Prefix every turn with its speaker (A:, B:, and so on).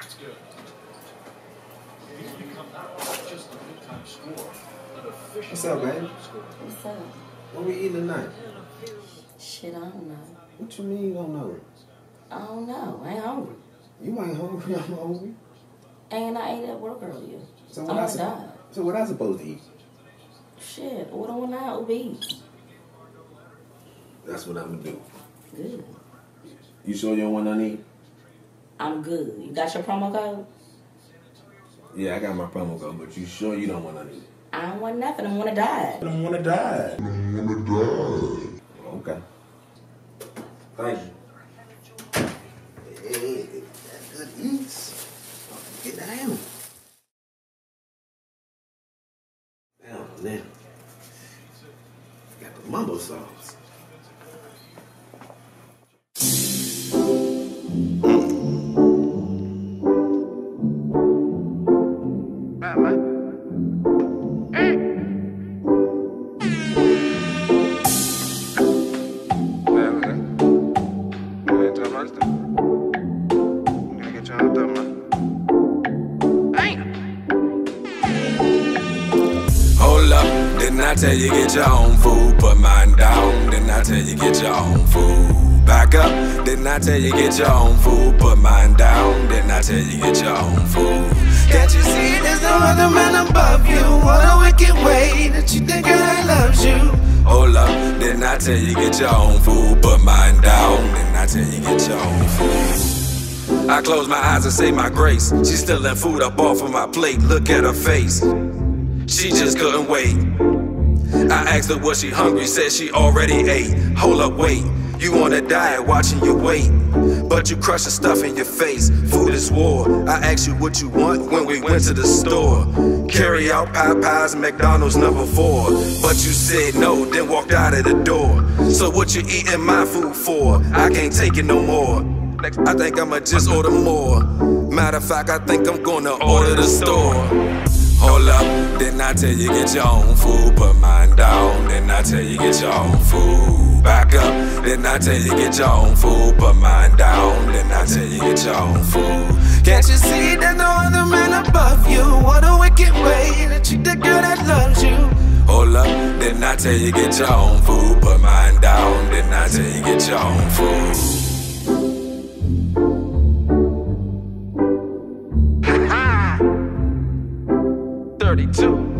A: What's up, baby?
B: What's up?
A: What we eating tonight?
B: Shit, I don't know.
A: What you mean you don't know?
B: I don't know. I ain't hungry.
A: You ain't hungry, I'm hungry.
B: And I ate at work earlier.
A: So
B: I'm
A: what
B: gonna die.
A: So what I supposed to eat?
B: Shit, order one now, Uber Eats.
A: That's what I'm gonna do.
B: Good.
A: You sure you don't want none to eat?
B: I'm good. You got your promo code?
A: Yeah, I got my promo code, but you sure you don't want none to eat?
B: I don't want nothing. I want to die.
A: I don't want to die. I don't want to die. Okay. Thank you. Hey, that's good eats. Get down. Down now. Got the mumbo sauce.
C: Didn't I tell you get your own food? Put mine down. Didn't I tell you get your own food? Back up. Didn't I tell you get your own food? Put mine down. Didn't I tell you get your own food? Can't you see there's no other man above you? What a wicked way that you think I loves you. Hold up. Didn't I tell you get your own food? Put mine down. Didn't I tell you get your own food? I close my eyes and say my grace. She's stealing food up off of my plate. Look at her face. She just couldn't wait. I asked her was she hungry, said she already ate. Hold up, wait, you on a diet watching your weight, but you crush the stuff in your face. Food is war. I asked you what you want when we went to the store. Carry out Popeyes, McDonald's #4. But you said no, then walked out of the door. So what you eating my food for? I can't take it no more. I think I'ma just order more. Matter of fact, I think I'm gonna order the store. Hold up, didn't I tell you get your own food? Put mine down, didn't I tell you get your own food? Back up, didn't I tell you get your own food? Put mine down, didn't I tell you get your own food? Can't you see there's no other man above you? What a wicked way that you the girl that loves you. Hold up, didn't I tell you get your own food? Put mine down, didn't I tell you get your own food? 32